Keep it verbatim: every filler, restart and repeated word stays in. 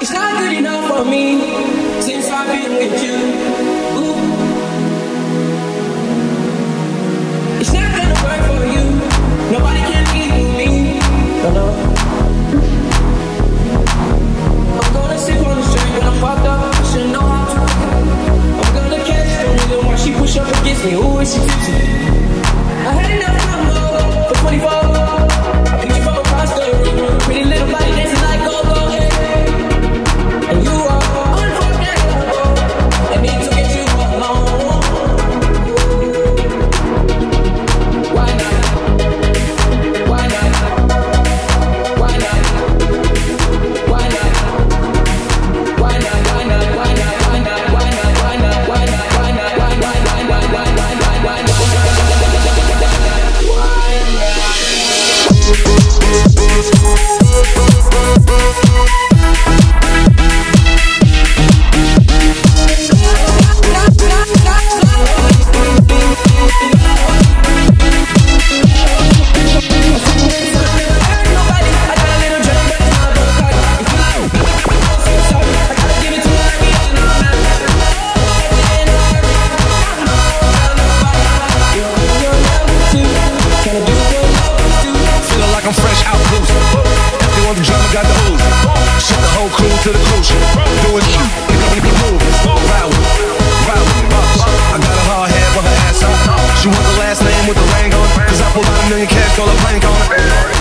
It's not good enough for me since I've been with you. Ooh. It's not gonna work for you. Nobody can equal me. No, no. I'm gonna sip on the strength when I'm fucked up. I should know how to. I'm gonna catch the rhythm while she push up against me. Ooh, is she fifty? I had enough combo for twenty-four. I picked you from across the room. Pretty little body dancing like go-go, hey. And you are unforgettable. I need to get you alone. Why not? Why not? Why not? Why not? Why not? Why not? Why not? Why not? Why not? Why not? Why not? Why not? Why not? Why not? Why not? Why not? Why not? I'm fresh out loose. If they want the drama, got the ooze. Shut the whole crew to the cruise. Doing shit, move, ride with me, ride with me. I got a hard head, but her ass up. She want the last name with the ring on it. Cause I pulled out a million cash, call her plank on it.